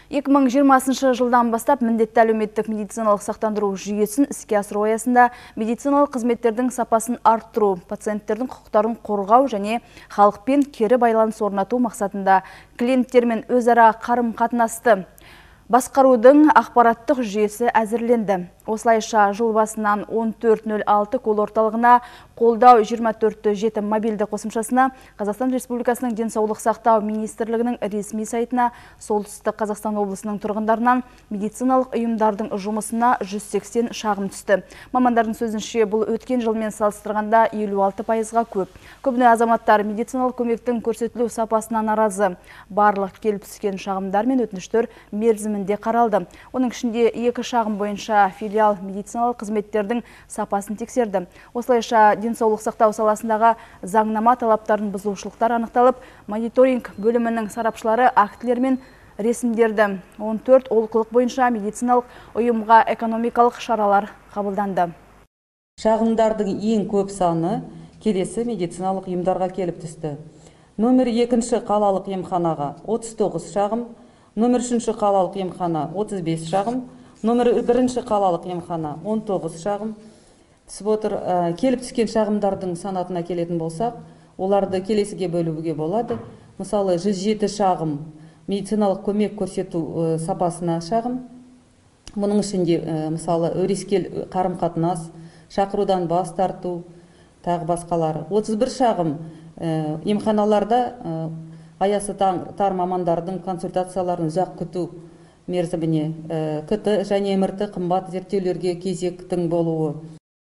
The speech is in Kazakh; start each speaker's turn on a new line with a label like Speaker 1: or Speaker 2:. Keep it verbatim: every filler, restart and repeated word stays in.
Speaker 1: екі мың жиырмасыншы жылдан бастап міндетті әлеуметтік медициналық сақтандыру жүйесін іске асыру аясында медициналық қызметтердің сапасын арттыру, пациенттердің құқықтарын қорғау және халықпен кері байланыс орнату мақсатында клиенттермен өзара қарым-қатынасты басқарудың ақпараттық жүйесі әзірленді. Осылайша жыл басынан он төрт нөл алты кол орталығына қолдау жиырма төрт жеті мобильді қосымшасына, Қазақстан Республикасының денсаулық сақтау министрлігінің ресми сайтына, Солтүстік Қазақстан облысының тұрғындарынан медициналық ұйымдардың жұмысына жүз сексен шағым түсті. Мамандардың сөзінше, бұл өткен жылмен салыстырғанда елу алты пайызға көп. Көбіне азаматтар медициналық көмектің көрсетілу сапасына наразы. Барлық келіп түскен шағымдар мен өтініштер мерзімінде қаралды. Оның ішінде екі шағым бойынша филиал медициналық қызметтердің сапасын тексерді. Осылайша денсаулық сақтау саласындағы заңнама талаптарын бұзушылықтар анықталып, мониторинг бөлімінің сарапшылары актілер мен ресімдерді. он төрт олқылық бойынша медициналық ұйымға экономикалық шаралар қабылданды.
Speaker 2: Шағымдардың ең көп саны келесі медициналық ұйымдарға келіп түсті. Номер екінші қалалық емханаға отыз тоғыз шағым, номер үшінші қалалық емхана отыз бес шағым, номер бірінші қалалық емхана он тоғыз шағым түсіп отыр. Келіп түскен шағымдардың санатына келетін болсақ, оларды келесіге бөлуге болады. Мысалы, жүз жеті шағым медициналық көмек көрсету сапасына шағым. Мұның ішінде мысалы өрескел қарым-қатынас, шақырудан бас тарту, тағы басқалары. отыз бір шағым емханаларда аясы тар мамандардың консультацияларын ұзақ күту мерзіміне, КТ және МРТ қымбат зерттеулерге кезектің болуы.